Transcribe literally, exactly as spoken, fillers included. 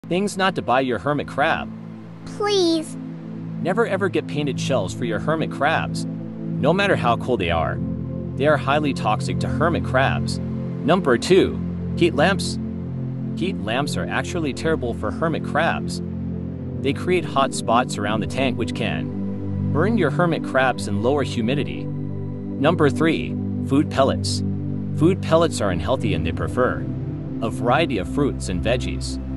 Things not to buy your hermit crab. Please. Never ever get painted shells for your hermit crabs. No matter how cool they are, they are highly toxic to hermit crabs. Number two. Heat lamps. Heat lamps are actually terrible for hermit crabs. They create hot spots around the tank which can burn your hermit crabs in lower humidity. Number three. Food pellets. Food pellets are unhealthy and they prefer a variety of fruits and veggies.